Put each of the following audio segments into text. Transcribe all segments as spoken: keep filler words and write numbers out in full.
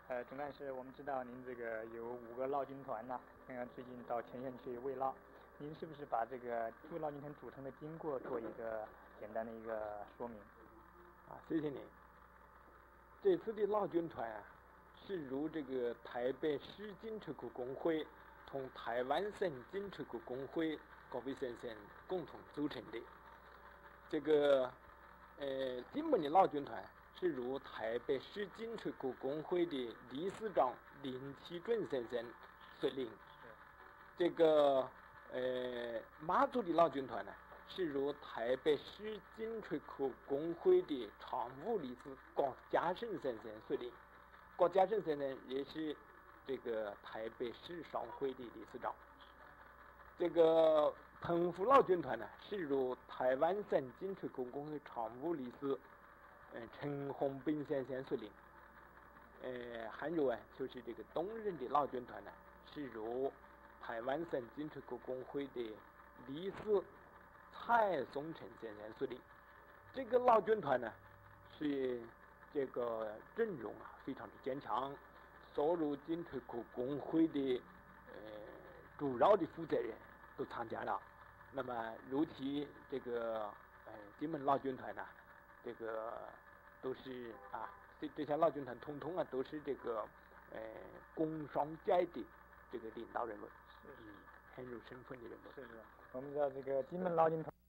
呃，总干事，我们知道您这个有五个闹军团呢，刚刚最近到前线去慰劳，您是不是把这个这个闹军团组成的经过做一个简单的一个说明？ 啊，谢谢您。这次的闹军团啊，是由这个台北市警车库工会同台湾省警车库工会各位先生共同组成的。这个呃，金门的闹军团是由台北市警车库工会的理事长林启准先生率领。这个呃，马祖的闹军团呢，是由台北市警车库工会的常务理事郭家胜先生率领。郭家胜先生也是这个台北市商会的理事长。这个澎湖闹军团呢，是由台湾省警车库工会常务理事呃陈宏斌先生率领。呃，还有啊，就是这个东人的闹军团呢，是由台湾省警车库工会的理事蔡松成先生率领。这个闹军团呢，是这个阵容啊非常的坚强，所有警车库工会的呃主要的负责人都参加了。那么尤其这个呃金门闹军团呢，这个都是啊这这些闹军团通通啊都是这个呃工商界的这个领导人物， 是是很有身份的人物。 是是，我们知道这个金门闹军团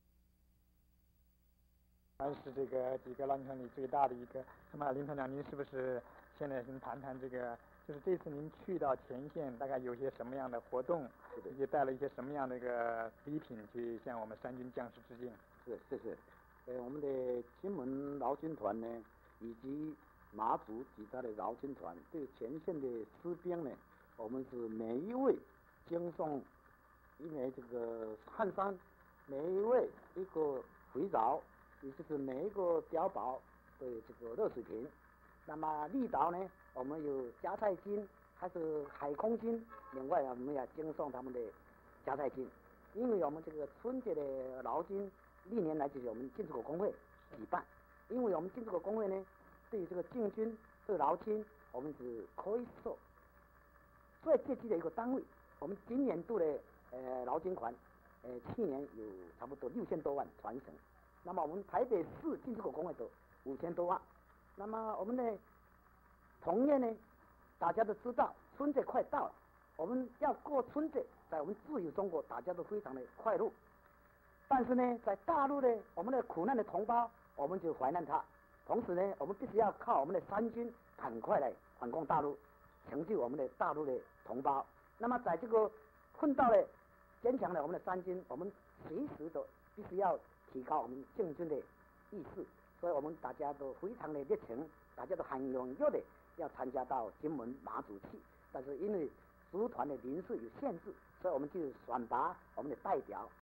是这个几个闹军团里最大的一个。那么林团长，您是不是现在先谈谈这个？就是这次您去到前线，大概有些什么样的活动，以及带了一些什么样的一个礼品去向我们三军将士致敬？ 是，谢谢。呃，我们的金门劳军团呢，以及马祖其他的劳军团，对前线的士兵呢，我们是每一位赠送一枚这个汗衫，每一位一个肥皂，也就是每一个碉堡的这个热水瓶。那么绿岛呢，我们有加菜金，还是海空金，另外我们也赠送他们的加菜金。因为我们这个春节的劳军历年来就是我们进出口工会举办，因为我们进出口工会呢，对于这个进军对劳军，我们是可以说最接近的一个单位。我们今年度的呃劳军团，呃去年有差不多六千多万传承，那么我们台北市进出口工会有五千多万。那么我们呢，同样呢，大家都知道春节快到了，我们要过春节，在我们自由中国，大家都非常的快乐。但是呢，在大陆呢，我们的苦难的同胞，我们就怀念他。同时呢，我们必须要靠我们的三军赶快来反攻大陆，成就我们的大陆的同胞。那么在这个困到了坚强的我们的三军，我们随时都必须要提高我们进军的意识。所以我们大家都非常的热情，大家都很踊跃的要参加到金门马祖去。但是因为组团的人数有限制，所以我们就选拔我们的代表。